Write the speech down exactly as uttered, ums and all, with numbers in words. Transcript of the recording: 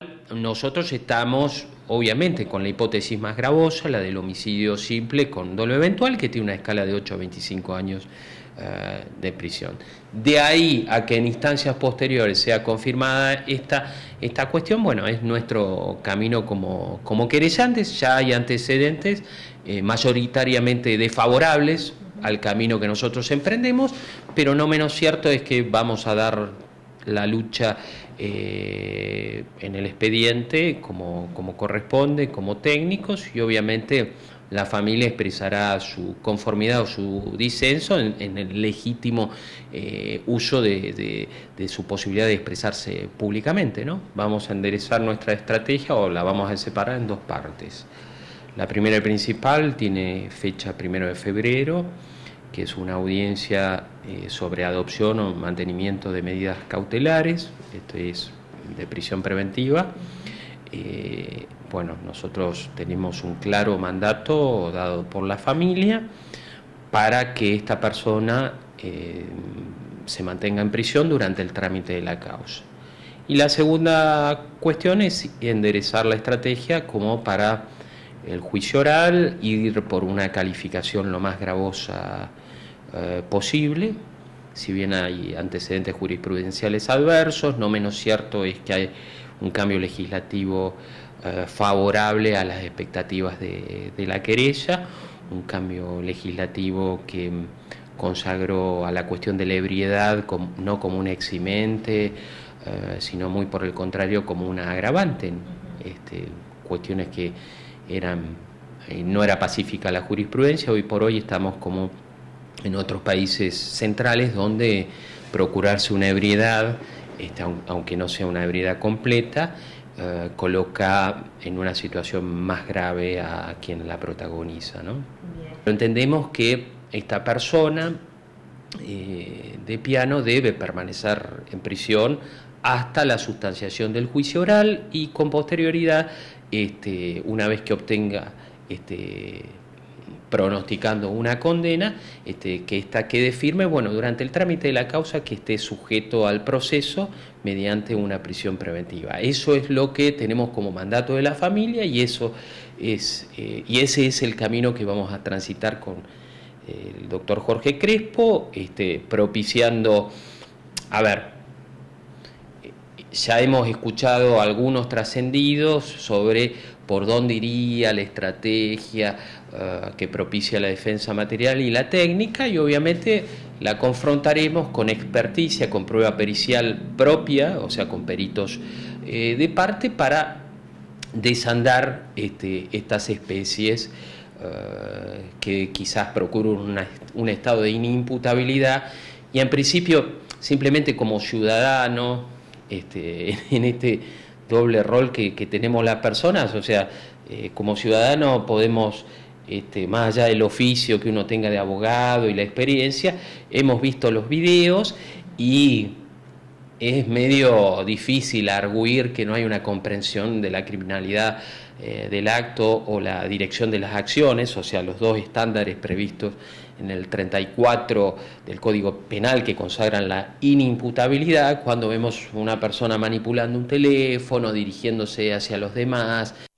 Nosotros estamos, obviamente, con la hipótesis más gravosa, la del homicidio simple con dolo eventual, que tiene una escala de ocho a veinticinco años uh, de prisión. De ahí a que en instancias posteriores sea confirmada esta, esta cuestión, bueno, es nuestro camino como, como querellantes. Ya hay antecedentes eh, mayoritariamente desfavorables al camino que nosotros emprendemos, pero no menos cierto es que vamos a dar la lucha eh, en el expediente como, como corresponde, como técnicos, y obviamente la familia expresará su conformidad o su disenso en, en el legítimo eh, uso de, de, de su posibilidad de expresarse públicamente, ¿no? Vamos a enderezar nuestra estrategia o la vamos a separar en dos partes. La primera y principal tiene fecha primero de febrero, que es una audiencia eh, sobre adopción o mantenimiento de medidas cautelares, esto es de prisión preventiva. Eh, bueno, nosotros tenemos un claro mandato dado por la familia para que esta persona eh, se mantenga en prisión durante el trámite de la causa. Y la segunda cuestión es enderezar la estrategia como para el juicio oral, ir por una calificación lo más gravosa eh, posible. Si bien hay antecedentes jurisprudenciales adversos, no menos cierto es que hay un cambio legislativo eh, favorable a las expectativas de, de la querella, un cambio legislativo que consagró a la cuestión de la ebriedad como, no como un eximente, eh, sino muy por el contrario como una agravante. Este, cuestiones que eran, eh, no era pacífica la jurisprudencia. Hoy por hoy estamos como en otros países centrales donde procurarse una ebriedad, este, aunque no sea una ebriedad completa, eh, coloca en una situación más grave a quien la protagoniza, ¿no? Bien. Entendemos que esta persona eh, de piano debe permanecer en prisión hasta la sustanciación del juicio oral y con posterioridad, este, una vez que obtenga, este, pronosticando una condena, este, que ésta quede firme, bueno, durante el trámite de la causa que esté sujeto al proceso mediante una prisión preventiva. Eso es lo que tenemos como mandato de la familia y, eso es, eh, y ese es el camino que vamos a transitar con el doctor Jorge Crespo, este, propiciando, a ver, ya hemos escuchado algunos trascendidos sobre por dónde iría la estrategia uh, que propicia la defensa material y la técnica, y obviamente la confrontaremos con experticia, con prueba pericial propia, o sea, con peritos eh, de parte, para desandar este, estas especies uh, que quizás procuran una, un estado de inimputabilidad, y en principio simplemente como ciudadano, Este, en este doble rol que, que tenemos las personas, o sea, eh, como ciudadano podemos, este, más allá del oficio que uno tenga de abogado y la experiencia, hemos visto los videos y es medio difícil arguir que no hay una comprensión de la criminalidad eh, del acto o la dirección de las acciones, o sea, los dos estándares previstos en el treinta y cuatro del Código Penal que consagran la inimputabilidad, cuando vemos una persona manipulando un teléfono, dirigiéndose hacia los demás.